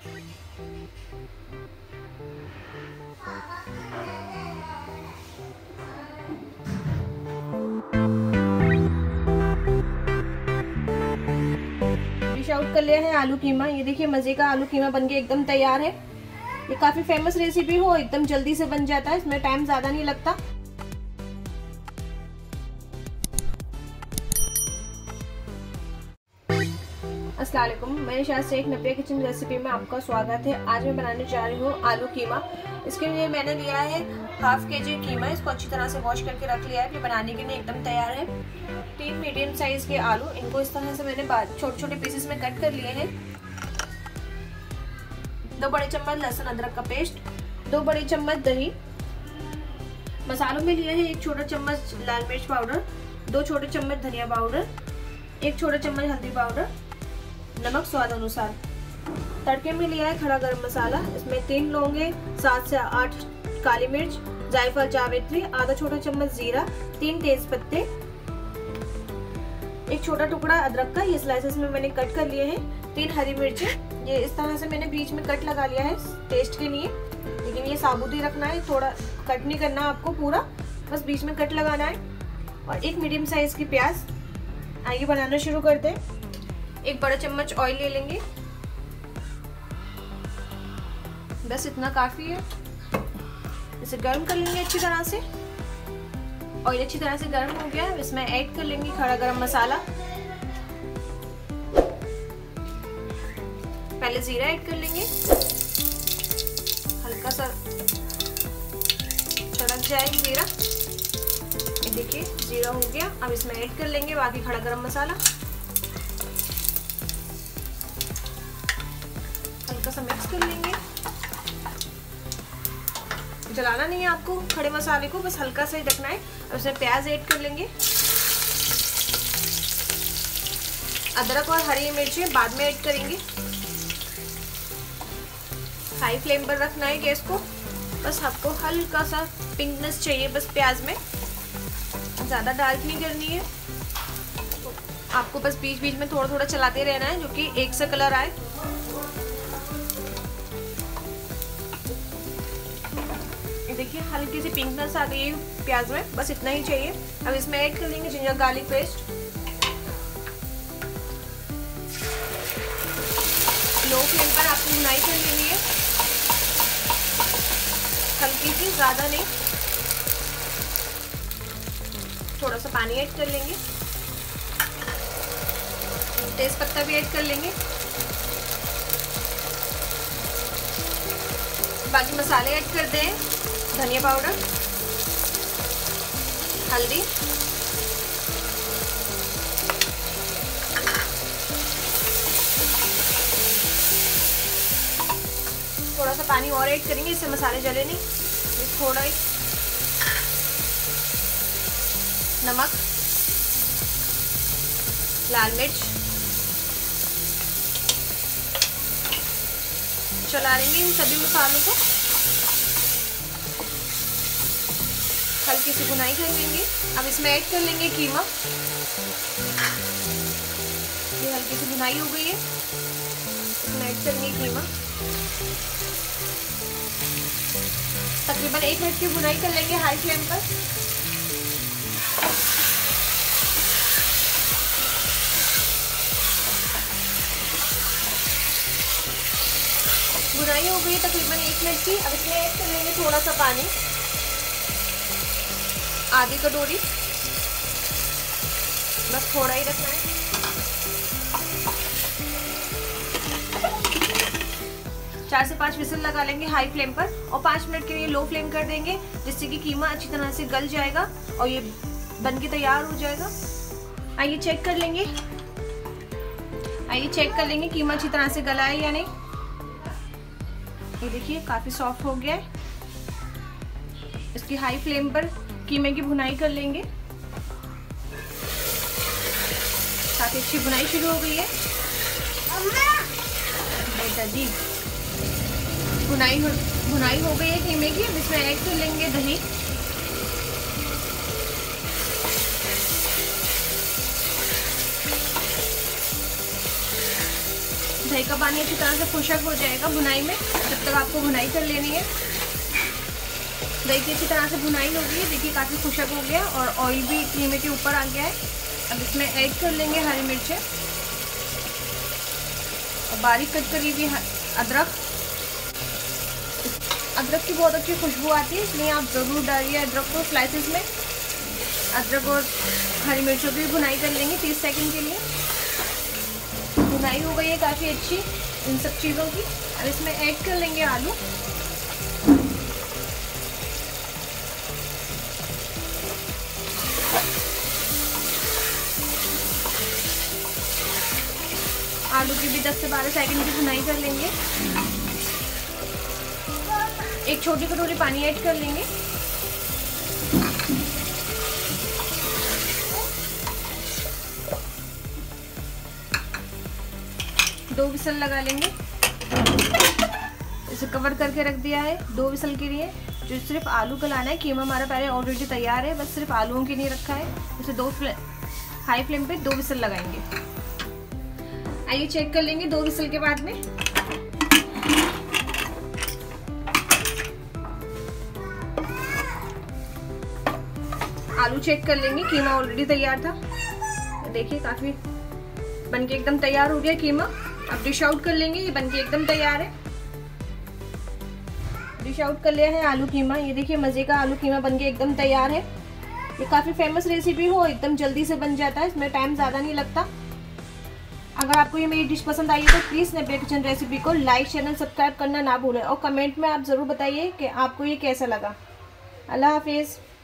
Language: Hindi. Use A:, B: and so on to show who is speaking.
A: डिश आउट कर लिया है आलू कीमा। ये देखिए मजे का आलू कीमा बनके एकदम तैयार है। ये काफी फेमस रेसिपी हो, एकदम जल्दी से बन जाता है, इसमें टाइम ज्यादा नहीं लगता। अस्सलाम वालेकुम, मेरे शास्त्री एक नबिया किचन रेसिपी में आपका स्वागत है। आज मैं बनाने जा रही हूँ आलू कीमा। इसके लिए मैंने लिया है हाफ केजी कीमा। इसको अच्छी तरह से वॉश करके रख लिया है। ये बनाने के लिए एकदम तैयार है। 3 मीडियम साइज के आलू, इनको इस तरह से मैंने छोटे छोटे पीसेस में कट कर लिए हैं। 2 बड़े चम्मच लहसुन अदरक का पेस्ट, 2 बड़े चम्मच दही। मसालों में लिया है 1 छोटा चम्मच लाल मिर्च पाउडर, 2 छोटे चम्मच धनिया पाउडर, 1 छोटा चम्मच हल्दी पाउडर, नमक स्वाद अनुसार। तड़के में लिया है खड़ा गरम मसाला। इसमें 3 लौंगे, 7 से 8 काली मिर्च, जायफल जावित्री, आधा छोटा चम्मच जीरा, 3 तेज पत्ते, 1 छोटा टुकड़ा अदरक का, ये स्लाइसेस में मैंने कट कर लिए हैं। 3 हरी मिर्चें, ये इस तरह से मैंने बीच में कट लगा लिया है टेस्ट के लिए, लेकिन ये साबुत ही रखना है, थोड़ा कट नहीं करना आपको पूरा, बस बीच में कट लगाना है। और 1 मीडियम साइज की प्याज। आइए बनाना शुरू करते हैं। 1 बड़ा चम्मच ऑयल ले लेंगे, बस इतना काफी है। इसे गर्म कर लेंगे अच्छी तरह से। ऑयल अच्छी तरह से गर्म हो गया, इसमें ऐड कर लेंगे खड़ा गरम मसाला। पहले जीरा ऐड कर लेंगे, हल्का सा चढ़क जाए जीरा। ये देखिए जीरा हो गया। अब इसमें ऐड कर लेंगे बाकी खड़ा गरम मसाला, हल्का सा मिक्स कर लेंगे। जलाना नहीं है आपको खड़े मसाले को, बस हल्का सा ही रखना है। अब इसमें प्याज ऐड कर लेंगे। अदरक और हरी मिर्ची बाद में ऐड करेंगे। हाई फ्लेम पर रखना है गैस को। बस आपको हल्का सा पिंकनेस चाहिए बस प्याज में, ज़्यादा डार्क नहीं करनी है। तो आपको बस बीच बीच में थोड़ा थोड़ा चलाते रहना है, जो कि एक सा कलर आए। देखिए हल्की सी पिंकनेस आ गई है प्याज में, बस इतना ही चाहिए। अब इसमें ऐड कर लेंगे ginger garlic paste. Low flame पर आपको भुनाई कर लेनी है, हल्की सी, ज्यादा नहीं। थोड़ा सा पानी ऐड कर लेंगे, तेज पत्ता भी ऐड कर लेंगे। बाकी मसाले ऐड कर दें। धनिया पाउडर, हल्दी, थोड़ा सा पानी और ऐड करेंगे, इससे मसाले जले नहीं। थोड़ा ही नमक, लाल मिर्च, चला लेंगे इन सभी मसालों को। हल्की सी भुनाई कर लेंगे। अब इसमें ऐड कर लेंगे कीमा। ये हल्की सी भुनाई हो गई है, इसमें ऐड करेंगे कीमा। तकरीबन 1 मिनट की भुनाई कर लेंगे हाई फ्लेम पर। भुनाई हो गई तकरीबन 1 मिनट की। अब इसमें ऐड कर लेंगे थोड़ा सा पानी, आधी कटोरी, बस थोड़ा ही रखना है। 4 से 5 विसल लगा लेंगे हाई फ्लेम पर और 5 मिनट के लिए लो फ्लेम कर देंगे, जिससे कि कीमा अच्छी तरह से गल जाएगा और ये बन के तैयार हो जाएगा। आइए चेक कर लेंगे। कीमा अच्छी तरह से गला है या नहीं। ये देखिए काफी सॉफ्ट हो गया है। इसकी हाई फ्लेम पर कीमे की भुनाई कर लेंगे। काफी अच्छी भुनाई शुरू हो गई है। बेटा जी, भुनाई हो गई है कीमे की। अब इसमें ऐड कर लेंगे दही, दही का पानी अच्छी तरह से खुशक हो जाएगा भुनाई में, तब तक आपको भुनाई कर लेनी है। दही की अच्छी तरह से भुनाई हो गई है, देखिए काफ़ी खुशक हो गया और ऑयल भी कीमे के ऊपर आ गया है। अब इसमें ऐड कर लेंगे हरी मिर्चें और बारीक कट करी हुई अदरक। अदरक की बहुत अच्छी खुशबू आती है, इसलिए आप ज़रूर डालिए अदरक को स्लाइसेस में। अदरक और हरी मिर्चों की भी भुनाई कर लेंगे 30 सेकंड के लिए। भुनाई हो गई है काफ़ी अच्छी इन सब चीज़ों की। अब इसमें ऐड कर लेंगे आलू। आलू की भी 10 से 12 सेकंड की भुनाई कर लेंगे। एक छोटी कटोरी पानी ऐड कर लेंगे। दो विसल लगा लेंगे। इसे कवर करके रख दिया है 2 विसल के लिए। जो सिर्फ आलू गलाना है, कीमा हमारा पहले ऑलरेडी तैयार है, बस सिर्फ आलूओं के लिए रखा है। इसे हाई फ्लेम पे 2 विसल लगाएंगे। आइए चेक कर लेंगे 2 विसल के बाद में। आलू चेक कर लेंगे, कीमा ऑलरेडी तैयार था। देखिए काफी बनके एकदम तैयार हो गया कीमा। अब डिश आउट कर लेंगे, ये बनके एकदम तैयार है। डिश आउट कर लिया है आलू कीमा। ये देखिए मजे का आलू कीमा बनके एकदम तैयार है। ये काफी फेमस रेसिपी हो, एकदम जल्दी से बन जाता है, इसमें टाइम ज्यादा नहीं लगता। अगर आपको ये मेरी डिश पसंद आई है तो प्लीज़ नव्या किचन रेसिपी को लाइक, चैनल सब्सक्राइब करना ना भूलें और कमेंट में आप ज़रूर बताइए कि आपको ये कैसा लगा। अल्लाह हाफिज़।